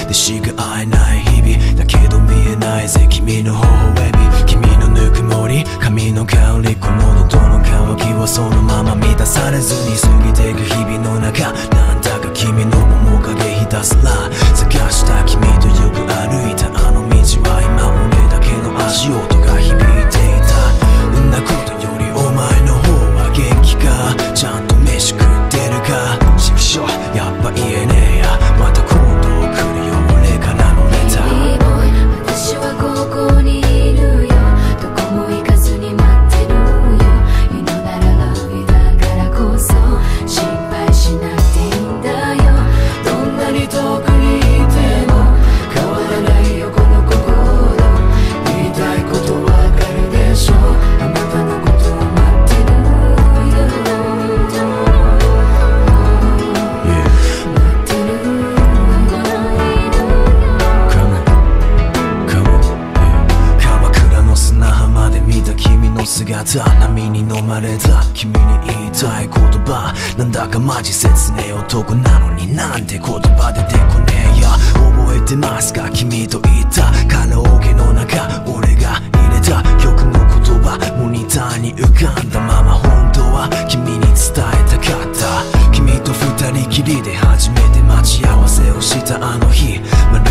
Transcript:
でしか会えない日々だけど見えないぜ君の微笑み、君のぬくもり、髪の香り、この喉の渇きはそのまま満たされずに過ぎていく日々の中、なんだか君の面影ひたすら探した君とよく歩いたあの道は今俺だけの足音が響いていた。んなことよりお前の方は元気か、ちゃんと飯食ってるか、ちくしょうやっぱ言えねえや、また今度来るよ俺からのレター。 私はここにいるよ、どこも行かずに待ってるよ。You know that I love you だからこそ心配しなくていいんだよ。どんなに遠くにいても変わらないよこの心。言いたいことわかるでしょ、あなたのことを待ってるよ。待ってるよ。鎌倉の砂浜で見た君の姿、波に飲まれた君に言いたい言葉、なんだかマジ切ねえ男なのになんて言葉出てこねえや。覚えてますか君と言ったカラオケの中、俺が入れた曲の言葉モニターに浮かんだまま、本当は君に伝えたかった。君と二人きりで初めて待ち合わせをしたあの日、